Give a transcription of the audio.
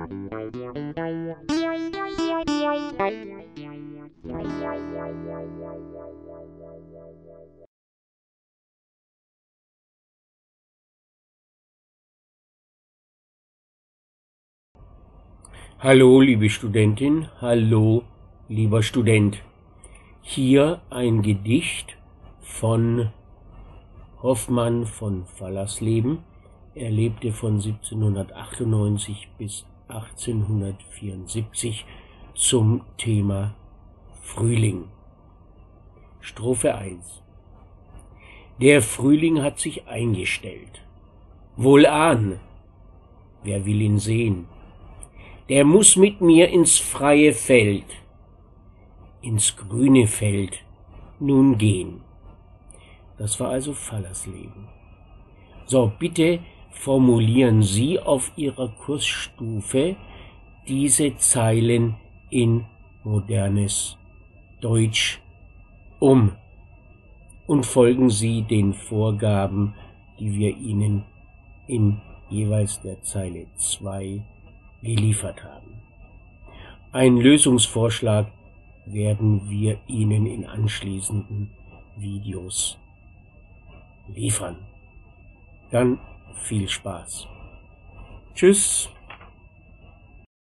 Hallo, liebe Studentin, hallo, lieber Student. Hier ein Gedicht von Hoffmann von Fallersleben. Er lebte von 1798 bis 1874 zum Thema Frühling. Strophe 1. Der Frühling hat sich eingestellt. Wohlan, wer will ihn sehen? Der muss mit mir ins freie Feld, ins grüne Feld nun gehen. Das war also Fallersleben. So, bitte formulieren Sie auf Ihrer Kursstufe diese Zeilen in modernes Deutsch um und folgen Sie den Vorgaben, die wir Ihnen in jeweils der Zeile 2 geliefert haben. Einen Lösungsvorschlag werden wir Ihnen in anschließenden Videos liefern. Dann viel Spaß. Tschüss.